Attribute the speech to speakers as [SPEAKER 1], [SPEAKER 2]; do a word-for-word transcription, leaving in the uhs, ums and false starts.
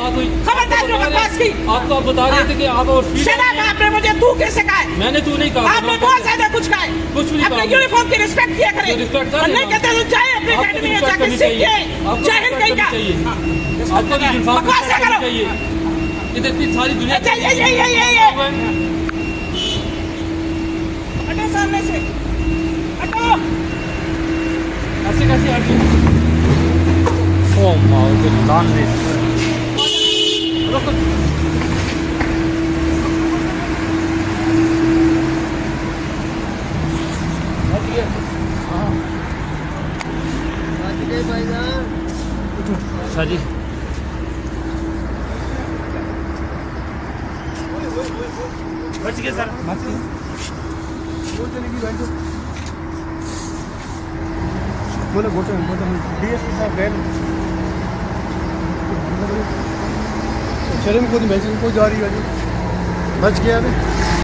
[SPEAKER 1] कोई
[SPEAKER 2] खबरदार जो बकवास की।
[SPEAKER 1] आपको आप बता रहे थे कि आप और
[SPEAKER 2] आपने मुझे तू कैसे कहा है?
[SPEAKER 1] मैंने तू नहीं कहा,
[SPEAKER 2] आपने बहुत ज्यादा कुछ कहा है।
[SPEAKER 1] कुछ नहीं कहा।
[SPEAKER 2] अपने यूनिफॉर्म की रिस्पेक्ट किया करें।
[SPEAKER 1] रिस्पेक्ट
[SPEAKER 2] और नहीं कहते तो जाए अपनी अकेडमी में जाकर सीखिए। जाहिल कहीं का
[SPEAKER 1] आपको भी यूनिफॉर्म
[SPEAKER 2] बकवास करो
[SPEAKER 1] चाहिए। इतनी सारी दुनिया
[SPEAKER 2] चाहिए ये ये ये ये हटो सामने से, हटो।
[SPEAKER 1] ऐसे कैसे हट गई?
[SPEAKER 3] Oh my goodness.
[SPEAKER 1] रुको।
[SPEAKER 3] अच्छा जी,
[SPEAKER 4] बच गए सर, बच गए। बोले बोटे डीएसपी साहब गए शर्म को नहीं, को जा रही है, बच गया अभी।